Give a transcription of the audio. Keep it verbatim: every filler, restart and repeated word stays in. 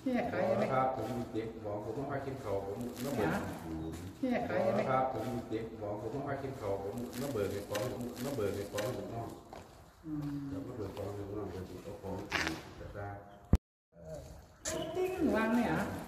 พี่อยากขายอะไรครับผมเด็กบอกผมต้องพากินเขาผมน้ำเบิกพี่อยากขายอะไรครับผมเด็กบอกผมต้องพากินเขาผมน้ำเบิกในกองน้ำเบิกในกองถึงน้องแล้วก็เบิกกองถึงน้องจะติดเอาของติดจะได้จริงวางเนี่ยอ่ะ